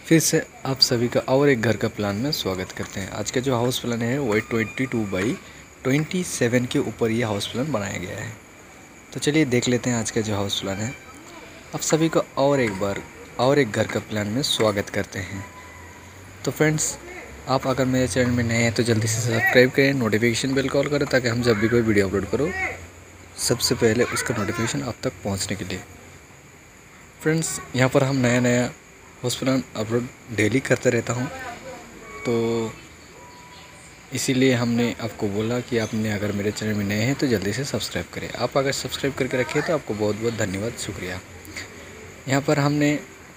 फिर से आप सभी का और एक घर का प्लान में स्वागत करते हैं। आज का जो हाउस प्लान है वो 22/27 के ऊपर ये हाउस प्लान बनाया गया है। तो चलिए देख लेते हैं आज का जो हाउस प्लान है। आप सभी का और एक घर का प्लान में स्वागत करते हैं। तो फ्रेंड्स, आप अगर मेरे चैनल में नए हैं तो जल्दी से सब्सक्राइब करें, नोटिफिकेशन बेल कॉल करें ताकि हम जब भी कोई वीडियो अपलोड करो सबसे पहले उसका नोटिफिकेशन आप तक पहुँचने के लिए। फ्रेंड्स, यहाँ पर हम नया हाउस प्लान अपलोड डेली करते रहता हूँ, तो इसीलिए हमने आपको बोला कि आपने अगर मेरे चैनल में नए हैं तो जल्दी से सब्सक्राइब करें। आप अगर सब्सक्राइब करके रखें तो आपको बहुत बहुत धन्यवाद, शुक्रिया। यहाँ पर हमने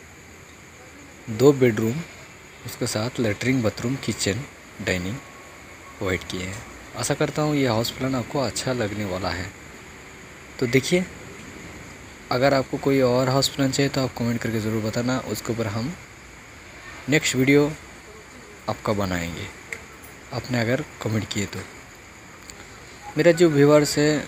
2 बेडरूम, उसके साथ latrine, bathroom, kitchen, dining provide किए हैं। आशा करता हूँ ये हाउस प्लान आपको अच्छा लगने वाला है। तो देखिए, अगर आपको कोई और हाउस प्लान चाहिए तो आप कमेंट करके ज़रूर बताना, उसके ऊपर हम नेक्स्ट वीडियो आपका बनाएंगे, आपने अगर कमेंट किए तो। मेरा जो व्यूअर्स है,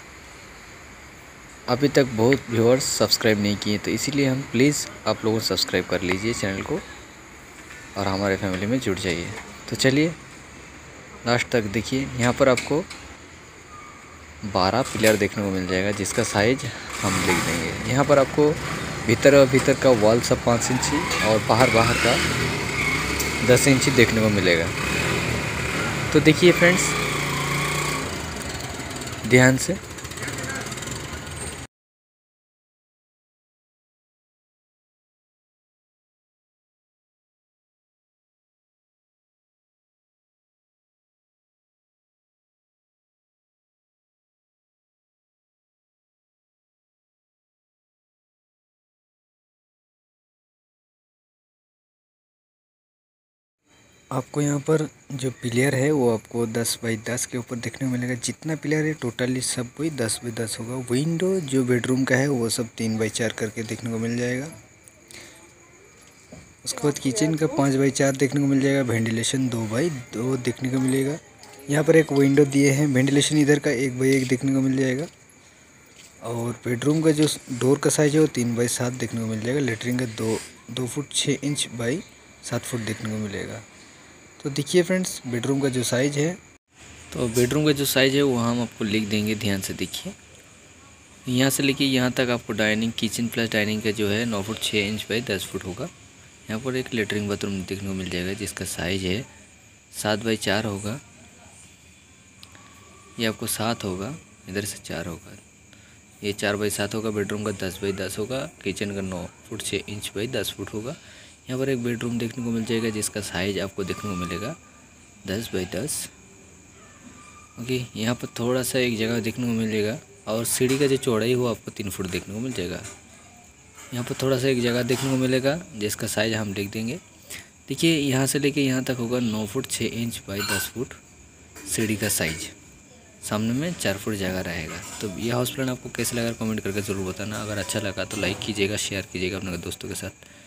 अभी तक बहुत व्यूअर्स सब्सक्राइब नहीं किए, तो इसीलिए हम प्लीज़ आप लोगों सब्सक्राइब कर लीजिए चैनल को और हमारे फैमिली में जुड़ जाइए। तो चलिए लास्ट तक देखिए। यहाँ पर आपको 12 पिलर देखने को मिल जाएगा, जिसका साइज हम लिख देंगे। यहाँ पर आपको भीतर का वॉल सब 5 इंची और बाहर का 10 इंची देखने को मिलेगा। तो देखिए फ्रेंड्स, ध्यान से। आपको यहाँ पर जो पिलर है वो आपको 10x10 के ऊपर देखने को मिलेगा। जितना पिलर है टोटली सब वही 10x10 होगा। विंडो जो बेडरूम का है वो सब 3x4 करके देखने को मिल जाएगा। उसके बाद किचन का 5x4 देखने को मिल जाएगा। वेंटिलेशन 2x2 देखने को मिलेगा। यहाँ पर एक विंडो दिए हैं, वेंटिलेशन इधर का 1x1 देखने को मिल जाएगा। और बेडरूम का जो डोर का साइज़ है वो 3x7 देखने को मिल जाएगा। लेटरिन का 2 फुट 6 इंच बाई 7 फुट देखने को मिलेगा। तो देखिए फ्रेंड्स, बेडरूम का जो साइज़ है, तो बेडरूम का जो साइज़ है वो हम आपको लिख देंगे। ध्यान से देखिए, यहाँ से लेके यहाँ तक आपको डाइनिंग, किचन प्लस डाइनिंग का जो है 9 फुट 6 इंच बाई 10 फुट होगा। यहाँ पर एक लेटरिन बाथरूम देखने को मिल जाएगा, जिसका साइज़ है 7x4 होगा। ये आपको 7 होगा, इधर से 4 होगा। ये 4x7 होगा। बेडरूम का 10x10 होगा। किचन का 9 फुट 6 इंच बाई 10 फुट होगा। यहाँ पर एक बेडरूम देखने को मिल जाएगा, जिसका साइज़ आपको देखने को मिलेगा 10x10। ओके, यहाँ पर थोड़ा सा एक जगह देखने को मिलेगा और सीढ़ी का जो चौड़ाई हो आपको 3 फुट देखने को मिल जाएगा। यहाँ पर थोड़ा सा एक जगह देखने को मिलेगा, जिसका साइज़ हम लिख देंगे। देखिए, यहाँ से लेके यहाँ तक होगा 9 फुट 6 इंच बाई 10 फुट सीढ़ी का साइज। सामने में 4 फुट जगह रहेगा। तो यह हाउस प्लान आपको कैसे लगा कमेंट करके ज़रूर बताना। अगर अच्छा लगा तो लाइक कीजिएगा, शेयर कीजिएगा अपने दोस्तों के साथ।